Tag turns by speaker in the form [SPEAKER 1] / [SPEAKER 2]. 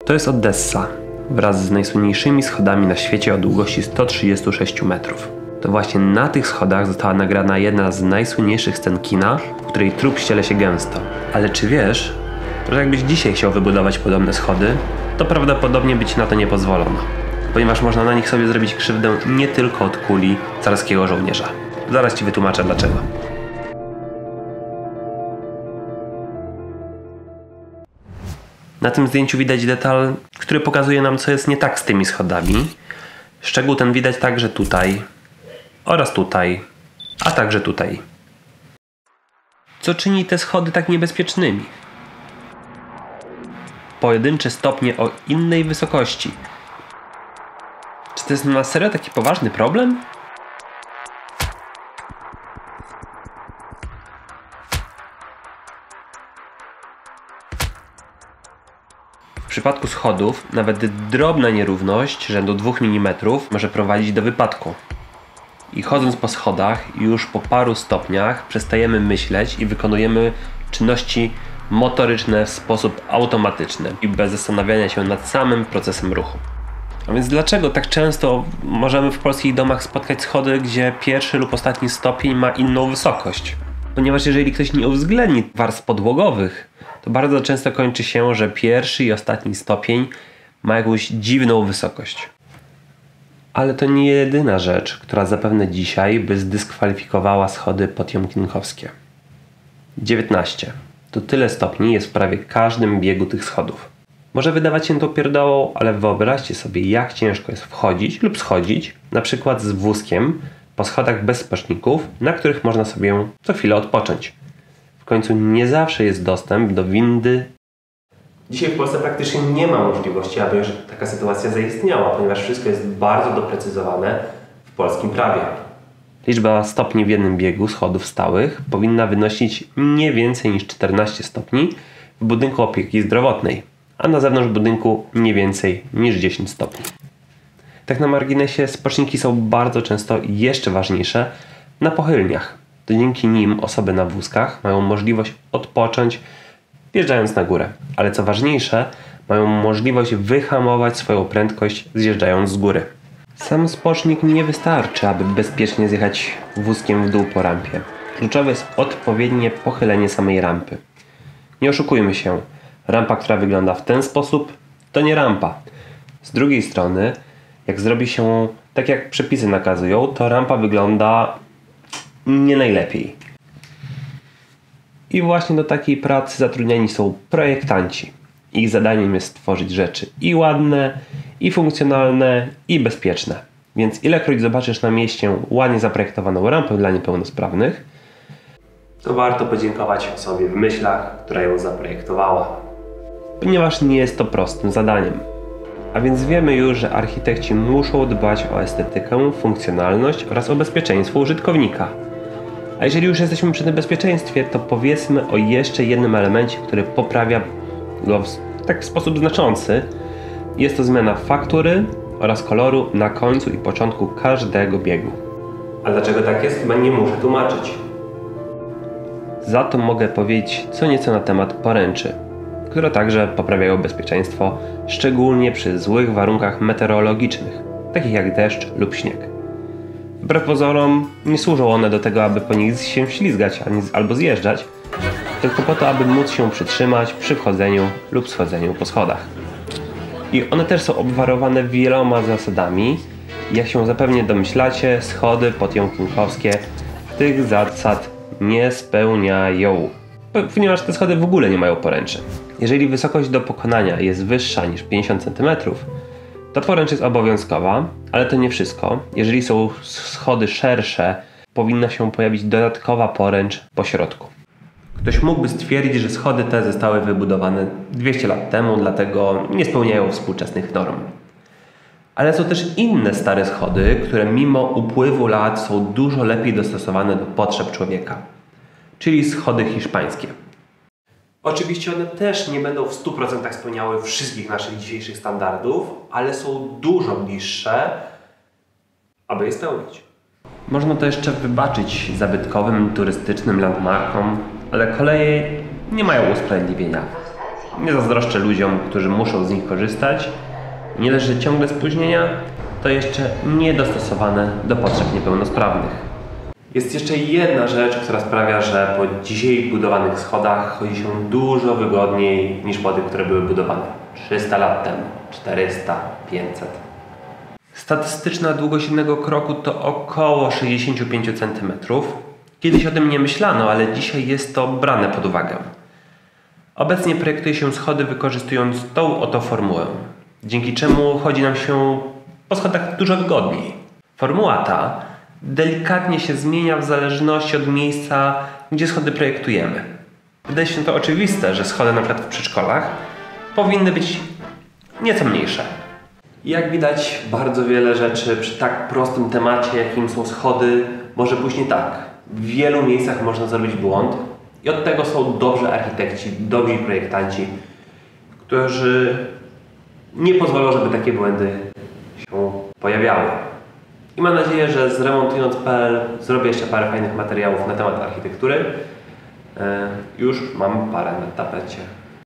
[SPEAKER 1] To jest Odessa, wraz z najsłynniejszymi schodami na świecie o długości 136 metrów. To właśnie na tych schodach została nagrana jedna z najsłynniejszych scen kina, w której trup ściele się gęsto. Ale czy wiesz, że jakbyś dzisiaj chciał wybudować podobne schody, to prawdopodobnie by ci na to nie pozwolono, ponieważ można na nich sobie zrobić krzywdę nie tylko od kuli carskiego żołnierza. Zaraz ci wytłumaczę dlaczego. Na tym zdjęciu widać detal, który pokazuje nam, co jest nie tak z tymi schodami. Szczegół ten widać także tutaj oraz tutaj, a także tutaj. Co czyni te schody tak niebezpiecznymi? Pojedyncze stopnie o innej wysokości. Czy to jest na serio taki poważny problem? W przypadku schodów nawet drobna nierówność rzędu 2 mm może prowadzić do wypadku. I chodząc po schodach, już po paru stopniach przestajemy myśleć i wykonujemy czynności motoryczne w sposób automatyczny i bez zastanawiania się nad samym procesem ruchu. A więc dlaczego tak często możemy w polskich domach spotkać schody, gdzie pierwszy lub ostatni stopień ma inną wysokość? Ponieważ jeżeli ktoś nie uwzględni warstw podłogowych, to bardzo często kończy się, że pierwszy i ostatni stopień ma jakąś dziwną wysokość. Ale to nie jedyna rzecz, która zapewne dzisiaj by zdyskwalifikowała schody potiomkinkowskie. 19. To tyle stopni jest w prawie każdym biegu tych schodów. Może wydawać się to pierdołą, ale wyobraźcie sobie, jak ciężko jest wchodzić lub schodzić, na przykład z wózkiem, po schodach bez spoczników, na których można sobie co chwilę odpocząć. W końcu nie zawsze jest dostęp do windy. Dzisiaj w Polsce praktycznie nie ma możliwości, aby taka sytuacja zaistniała, ponieważ wszystko jest bardzo doprecyzowane w polskim prawie. Liczba stopni w jednym biegu schodów stałych powinna wynosić nie więcej niż 14 stopni w budynku opieki zdrowotnej, a na zewnątrz budynku nie więcej niż 10 stopni. Tak na marginesie, spoczniki są bardzo często jeszcze ważniejsze na pochylniach. To dzięki nim osoby na wózkach mają możliwość odpocząć wjeżdżając na górę, ale co ważniejsze, mają możliwość wyhamować swoją prędkość zjeżdżając z góry. Sam spocznik nie wystarczy, aby bezpiecznie zjechać wózkiem w dół po rampie. Kluczowe jest odpowiednie pochylenie samej rampy. Nie oszukujmy się, rampa, która wygląda w ten sposób, to nie rampa. Z drugiej strony, jak zrobi się tak jak przepisy nakazują, to rampa wygląda nie najlepiej. I właśnie do takiej pracy zatrudniani są projektanci. Ich zadaniem jest stworzyć rzeczy i ładne, i funkcjonalne, i bezpieczne. Więc ilekroć zobaczysz na mieście ładnie zaprojektowaną rampę dla niepełnosprawnych, to warto podziękować osobie w myślach, która ją zaprojektowała. Ponieważ nie jest to prostym zadaniem. A więc wiemy już, że architekci muszą dbać o estetykę, funkcjonalność oraz o bezpieczeństwo użytkownika. A jeżeli już jesteśmy przy tym bezpieczeństwie, to powiedzmy o jeszcze jednym elemencie, który poprawia go w sposób znaczący. Jest to zmiana faktury oraz koloru na końcu i początku każdego biegu. A dlaczego tak jest? Chyba nie muszę tłumaczyć. Za to mogę powiedzieć co nieco na temat poręczy, które także poprawiają bezpieczeństwo, szczególnie przy złych warunkach meteorologicznych, takich jak deszcz lub śnieg. Wbrew pozorom nie służą one do tego, aby po nich się ślizgać albo zjeżdżać, tylko po to, aby móc się przytrzymać przy wchodzeniu lub schodzeniu po schodach. I one też są obwarowane wieloma zasadami. Jak się zapewne domyślacie, schody potiomkinkowskie tych zasad nie spełniają, ponieważ te schody w ogóle nie mają poręczy. Jeżeli wysokość do pokonania jest wyższa niż 50 cm, to poręcz jest obowiązkowa, ale to nie wszystko. Jeżeli są schody szersze, powinna się pojawić dodatkowa poręcz po środku. Ktoś mógłby stwierdzić, że schody te zostały wybudowane 200 lat temu, dlatego nie spełniają współczesnych norm. Ale są też inne stare schody, które mimo upływu lat są dużo lepiej dostosowane do potrzeb człowieka. Czyli schody hiszpańskie. Oczywiście one też nie będą w 100% spełniały wszystkich naszych dzisiejszych standardów, ale są dużo bliższe, aby je spełnić. Można to jeszcze wybaczyć zabytkowym, turystycznym landmarkom, ale koleje nie mają usprawiedliwienia. Nie zazdroszczę ludziom, którzy muszą z nich korzystać. Nie dość, że ciągle spóźnienia, to jeszcze niedostosowane do potrzeb niepełnosprawnych. Jest jeszcze jedna rzecz, która sprawia, że po dzisiaj budowanych schodach chodzi się dużo wygodniej niż po tych, które były budowane 300 lat temu, 400, 500. Statystyczna długość jednego kroku to około 65 cm. Kiedyś o tym nie myślano, ale dzisiaj jest to brane pod uwagę. Obecnie projektuje się schody wykorzystując tą oto formułę, dzięki czemu chodzi nam się po schodach dużo wygodniej. Formuła ta delikatnie się zmienia w zależności od miejsca, gdzie schody projektujemy. Wydaje się to oczywiste, że schody np. w przedszkolach powinny być nieco mniejsze. Jak widać, bardzo wiele rzeczy przy tak prostym temacie, jakim są schody, może pójść nie tak. W wielu miejscach można zrobić błąd i od tego są dobrzy architekci, dobrzy projektanci, którzy nie pozwolą, żeby takie błędy się pojawiały. I mam nadzieję, że z remontując.pl zrobię jeszcze parę fajnych materiałów na temat architektury. Już mam parę na tapecie.